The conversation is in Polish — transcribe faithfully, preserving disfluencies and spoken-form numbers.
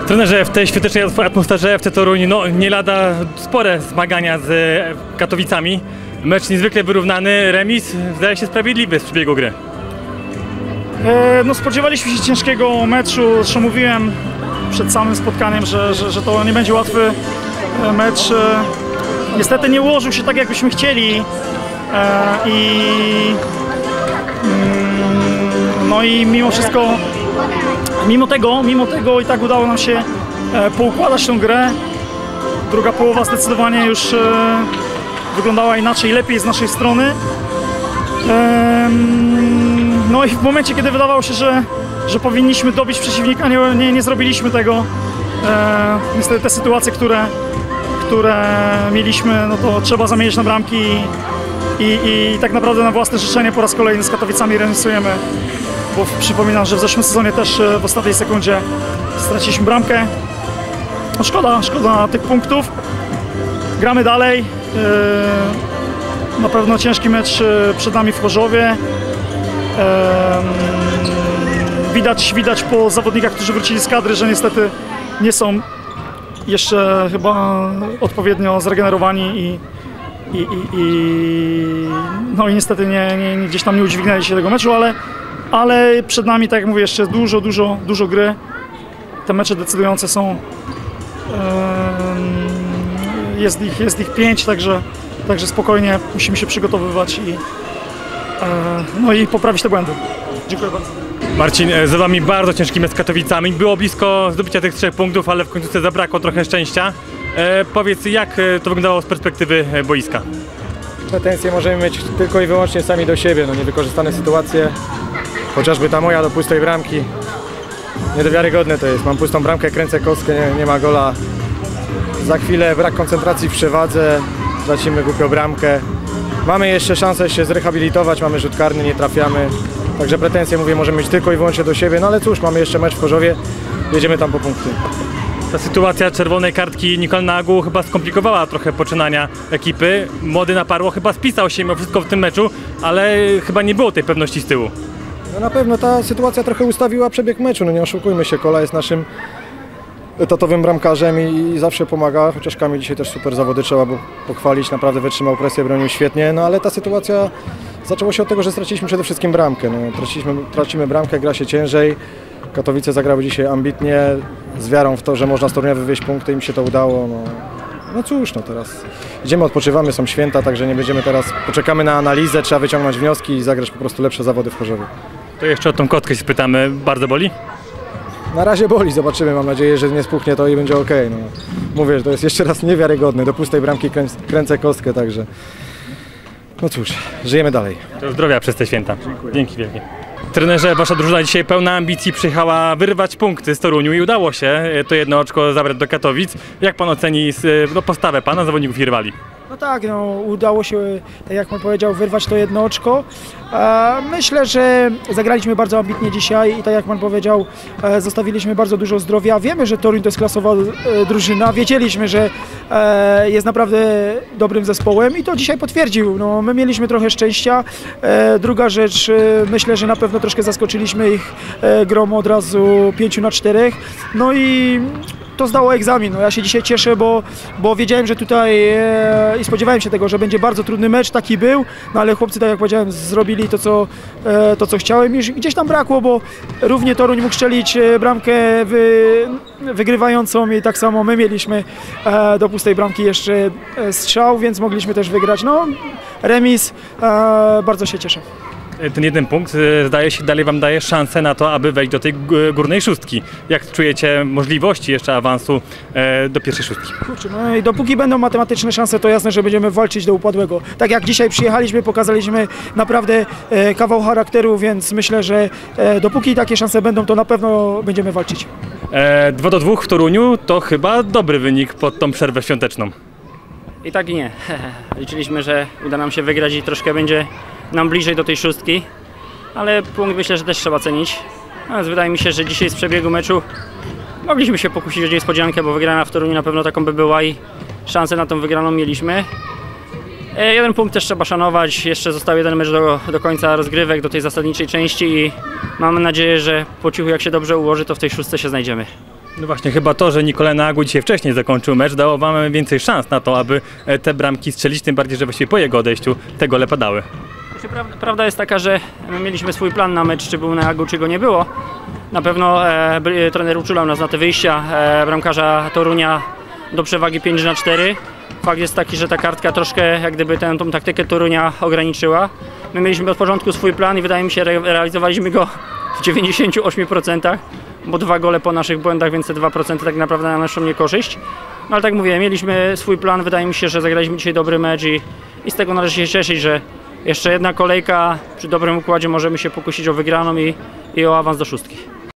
Trenerze, w tej świątecznej atmosferze F C Toruń no, nie lada spore zmagania z Katowicami. Mecz niezwykle wyrównany, remis zdaje się sprawiedliwy z przebiegu gry. E, no spodziewaliśmy się ciężkiego meczu, zresztą mówiłem przed samym spotkaniem, że, że, że to nie będzie łatwy mecz. E, niestety nie ułożył się tak, jakbyśmy chcieli e, i mm, no i mimo wszystko, mimo tego, mimo tego i tak udało nam się e, poukładać tę grę. Druga połowa zdecydowanie już e, wyglądała inaczej, lepiej z naszej strony. E, no i w momencie, kiedy wydawało się, że, że powinniśmy dobić przeciwnika, nie, nie, nie zrobiliśmy tego. E, niestety te sytuacje, które, które mieliśmy, no to trzeba zamienić na bramki i, i, i tak naprawdę na własne życzenie po raz kolejny z Katowicami remisujemy. Bo przypominam, że w zeszłym sezonie też w ostatniej sekundzie straciliśmy bramkę. No szkoda, szkoda tych punktów. Gramy dalej. Na pewno ciężki mecz przed nami w Chorzowie. Widać, widać po zawodnikach, którzy wrócili z kadry, że niestety nie są jeszcze chyba odpowiednio zregenerowani i, i, i, i, no i niestety nie, nie, nie, gdzieś tam nie udźwignęli się tego meczu, ale Ale przed nami, tak jak mówię, jeszcze dużo, dużo, dużo gry. Te mecze decydujące są. Jest ich, jest ich pięć, także, także spokojnie musimy się przygotowywać i, no i poprawić te błędy. Dziękuję bardzo. Marcin, za wami bardzo ciężki mecz z Katowicami. Było blisko zdobycia tych trzech punktów, ale w końcu zabrakło trochę szczęścia. E, powiedz, jak to wyglądało z perspektywy boiska? Pretensje możemy mieć tylko i wyłącznie sami do siebie, no niewykorzystane sytuacje. Chociażby ta moja do pustej bramki. Nie do wiarygodne to jest. Mam pustą bramkę, kręcę kostkę, nie, nie ma gola. Za chwilę brak koncentracji w przewadze, tracimy głupią bramkę. Mamy jeszcze szansę się zrehabilitować, mamy rzut karny, nie trafiamy. Także pretensje, mówię, możemy mieć tylko i wyłącznie do siebie. No ale cóż, mamy jeszcze mecz w Chorzowie, jedziemy tam po punkty. Ta sytuacja czerwonej kartki Nicole Nagu chyba skomplikowała trochę poczynania ekipy. Młody Naparło chyba spisał się mimo wszystko w tym meczu, ale chyba nie było tej pewności z tyłu. No na pewno ta sytuacja trochę ustawiła przebieg meczu, no nie oszukujmy się, Kola jest naszym etatowym bramkarzem i, i zawsze pomaga, chociaż Kamil dzisiaj też super zawody trzeba było pochwalić, naprawdę wytrzymał presję, bronił świetnie, no ale ta sytuacja zaczęła się od tego, że straciliśmy przede wszystkim bramkę, no, traciliśmy, tracimy bramkę, gra się ciężej, Katowice zagrały dzisiaj ambitnie, z wiarą w to, że można z Torunia wywieźć punkty, im się to udało, no. No cóż, no teraz idziemy, odpoczywamy, są święta, także nie będziemy teraz, poczekamy na analizę, trzeba wyciągnąć wnioski i zagrać po prostu lepsze zawody w Chorzowie. To jeszcze o tą kostkę się spytamy, bardzo boli? Na razie boli, zobaczymy, mam nadzieję, że nie spuchnie to i będzie ok. No. Mówię, że to jest jeszcze raz niewiarygodne, do pustej bramki kręc, kręcę kostkę, także no cóż, żyjemy dalej. To zdrowia przez te święta. Dziękuję. Dzięki wielkie. Trenerze, wasza drużyna dzisiaj pełna ambicji przyjechała wyrwać punkty z Toruniu i udało się to jedno oczko zabrać do Katowic. Jak pan oceni no, postawę pana, zawodników i rywali? No tak, no, udało się, tak jak pan powiedział, wyrwać to jedno oczko. Myślę, że zagraliśmy bardzo ambitnie dzisiaj i tak jak pan powiedział, zostawiliśmy bardzo dużo zdrowia. Wiemy, że Toruń to jest klasowa drużyna, wiedzieliśmy, że jest naprawdę dobrym zespołem i to dzisiaj potwierdził. No, my mieliśmy trochę szczęścia. Druga rzecz, myślę, że na pewno troszkę zaskoczyliśmy ich grą od razu pięciu na czterech. No i to zdało egzamin. No ja się dzisiaj cieszę, bo, bo wiedziałem, że tutaj e, i spodziewałem się tego, że będzie bardzo trudny mecz, taki był, no ale chłopcy, tak jak powiedziałem, zrobili to, co, e, to, co chciałem. I gdzieś tam brakło, bo równie Toruń mógł strzelić bramkę wy, wygrywającą i tak samo my mieliśmy e, do pustej bramki jeszcze strzał, więc mogliśmy też wygrać. No, remis, e, bardzo się cieszę. Ten jeden punkt, zdaje się, dalej wam daje szansę na to, aby wejść do tej górnej szóstki. Jak czujecie możliwości jeszcze awansu e, do pierwszej szóstki? Kurczę, no i dopóki będą matematyczne szanse, to jasne, że będziemy walczyć do upadłego. Tak jak dzisiaj przyjechaliśmy, pokazaliśmy naprawdę e, kawał charakteru, więc myślę, że e, dopóki takie szanse będą, to na pewno będziemy walczyć. E, dwa do dwóch w Toruniu to chyba dobry wynik pod tą przerwę świąteczną. I tak i nie. Liczyliśmy, że uda nam się wygrać i troszkę będzie nam bliżej do tej szóstki, ale punkt myślę, że też trzeba cenić. Natomiast wydaje mi się, że dzisiaj z przebiegu meczu mogliśmy się pokusić o niespodziankę, bo wygrana w Toruniu na pewno taką by była i szansę na tą wygraną mieliśmy. E, jeden punkt też trzeba szanować, jeszcze został jeden mecz do, do końca rozgrywek, do tej zasadniczej części i mamy nadzieję, że po cichu jak się dobrze ułoży, to w tej szóstce się znajdziemy. No właśnie, chyba to, że Nikolaj Nagu dzisiaj wcześniej zakończył mecz, dało wam więcej szans na to, aby e, te bramki strzelić, tym bardziej, że właściwie po jego odejściu te gole padały. Prawda, prawda jest taka, że my mieliśmy swój plan na mecz, czy był Nagu, czy go nie było. Na pewno e, trener uczulał nas na te wyjścia e, bramkarza Torunia do przewagi pięć na cztery. Fakt jest taki, że ta kartka troszkę jak gdyby tę, tą taktykę Torunia ograniczyła. My mieliśmy od początku swój plan i wydaje mi się, re realizowaliśmy go w dziewięćdziesięciu ośmiu procentach, bo dwa gole po naszych błędach, więc te dwa procent tak naprawdę na naszą niekorzyść. No ale tak mówię, mieliśmy swój plan, wydaje mi się, że zagraliśmy dzisiaj dobry mecz i, i z tego należy się cieszyć, że jeszcze jedna kolejka przy dobrym układzie możemy się pokusić o wygraną i, i o awans do szóstki.